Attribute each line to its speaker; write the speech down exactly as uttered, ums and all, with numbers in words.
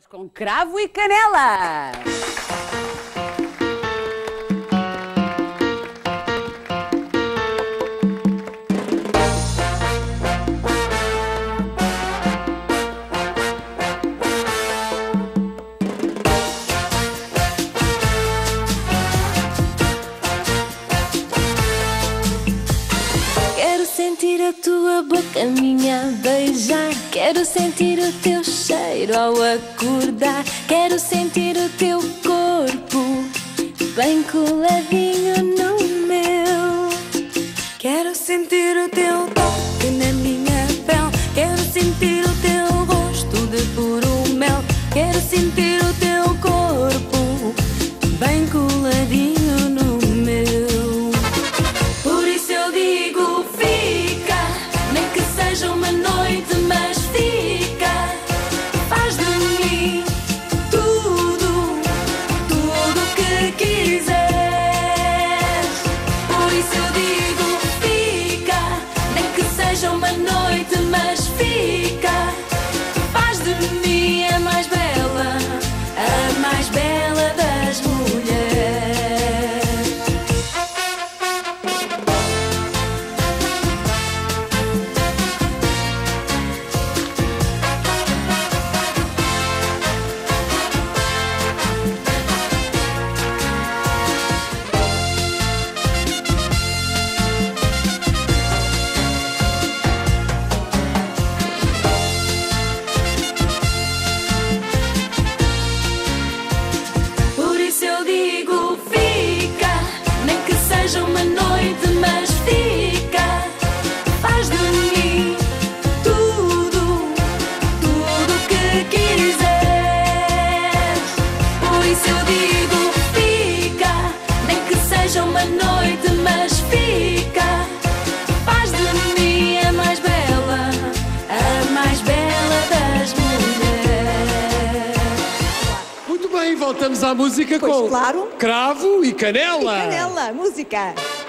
Speaker 1: com cravo e canela.
Speaker 2: Quero sentir a tua boca, minha a beijar. Quero sentir o teu cheiro ao acordar. Quero sentir o teu corpo bem coladinho no meu.
Speaker 3: Quero sentir o teu toque na minha pele. Quero sentir o teu rosto de puro mel. Quero sentir o teu corpo bem coladinho no meu. Por isso eu digo fica, nem que seja uma noite, mas fica. Faz de mim tudo, tudo o que quiseres. Por isso eu digo fica, nem que seja uma noite, mas fica. Faz de mim a mais bela, a mais bela das mulheres. Por isso eu digo fica, nem que seja uma noite, mas fica. Faz de mim tudo, tudo o que quiseres. Por isso eu digo fica, nem que seja uma noite, mas fica. Faz de mim a mais bela, a mais bela das mulheres.
Speaker 4: Muito bem, voltamos à música
Speaker 5: Pois
Speaker 4: com
Speaker 5: claro.
Speaker 4: cravo e canela.
Speaker 5: Canela, música.